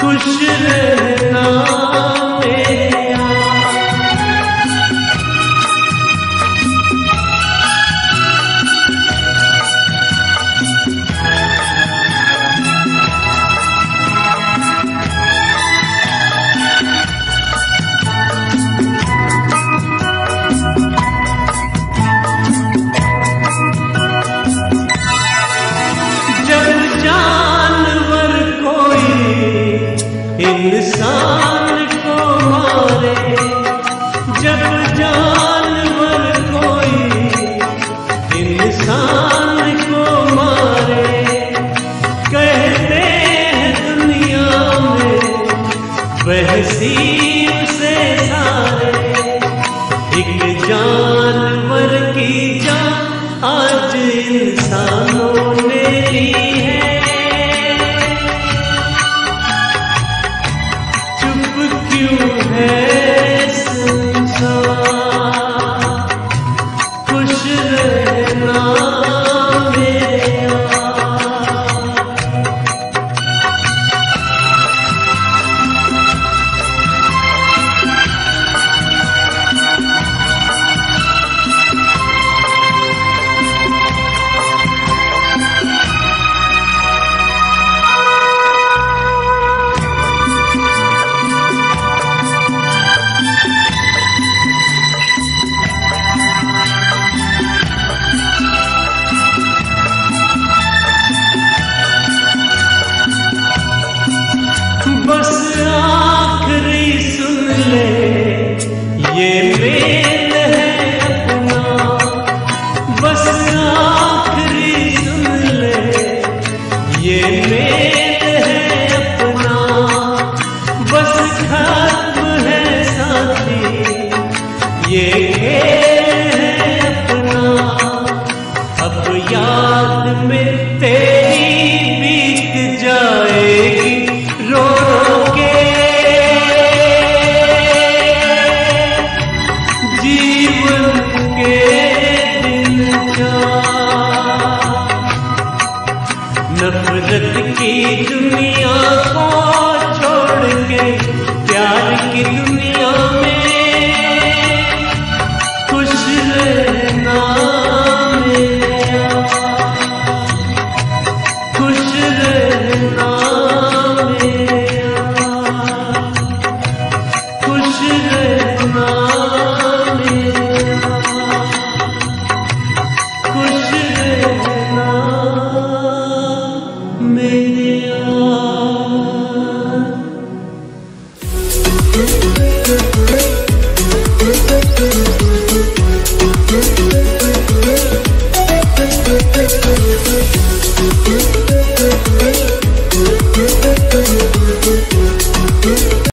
खुश रहना मेरा। इंसान को मारे, जब जानवर कोई इंसान को मारे, कहते हैं दुनिया में बहसी उसे सारे। एक जानवर की जान आज इंसानों ने ली है। क्यों है संसार, खुश रहना मेरा। बस आखिरी सुन ले ये मेल है अपना, बस आखिरी सुन ले ये मेल है अपना। बस खत्म है साथी ये खेल है अपना। अब याद में तेरी बीत जाएगी रो के, जीवन के दिन का। नफरत की दुनिया को छोड़ के प्यार की दुनिया में खुश रहना मेरा, खुश रहना मेरा, खुश रहना मेरा, खुश रहना।